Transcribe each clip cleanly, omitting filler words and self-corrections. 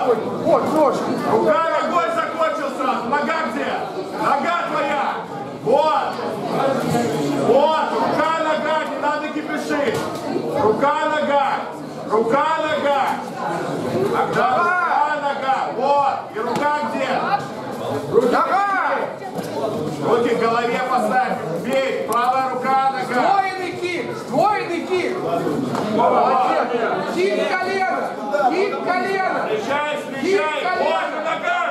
Вот, ножки. Рука, ногой закончил сразу. Нога где? Нога твоя. Вот. Вот. Рука, нога. Не надо кипишить. Рука, нога. Рука, нога. Тогда рука, нога. Вот. И рука где? Нога. Руки в голове поставь. Бей. Правая рука, нога. Сдвоенный кик. Сдвоенный кик. Молодец. Кик колено. Кик колено. Встречай, встречай. Вот нога.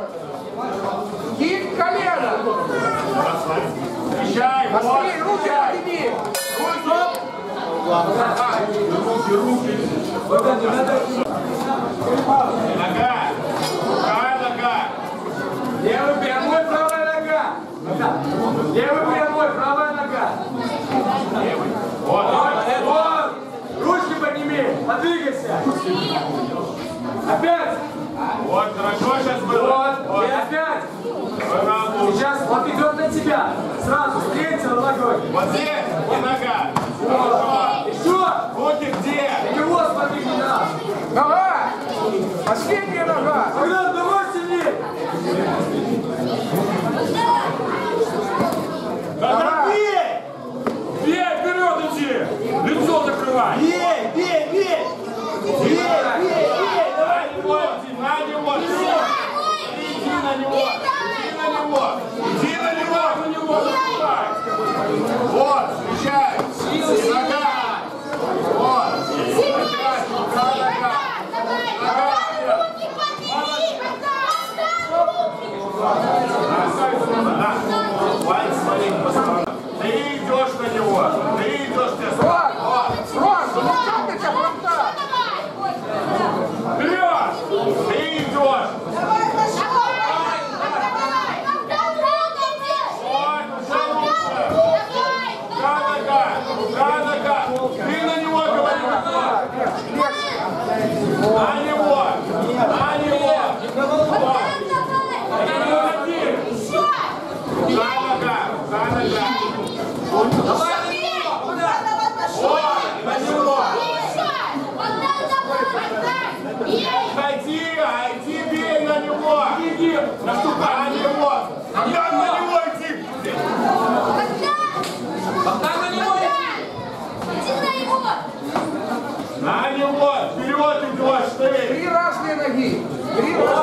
Кик колено. Встречай. Вот. Быстрее, руки подними. Руки. Нога. Рука, нога. Левый прямой, правая нога. Левый прямой, правая нога. Вот. Вот. Ручки подними, подвигайся. Опять. Вот, хорошо сейчас было. Вот. И опять. Сейчас вот идет на тебя. Сразу встретил ногой. Вот здесь и нога. Хорошо. Еще. Руки где? На него смотри, не надо. Нога. Последняя нога. Богдан, давай сильнее. Тогда бей! Бей, вперед иди! Лицо закрывай! Бей, бей, бей. Бей, бей, бей. На него, иди, на него! Иди на него! Иди на него! Закрывай! Вот, встречай! Нога! Вот! Опять, рука, нога! Ты идешь на него! Ты идешь, ты Рон, ну как ты тебя фронта? вперед! Ты идешь! Ты на него говори! На него! На него! Рука, нога! Рука, нога! Давай на него. Куда? На него! Иди, бей на него! Иди! Наступай на него! Когда на него иди! Богдан, на него иди. На него! Вперед идешь ты! 3 разные ноги. 3 разные.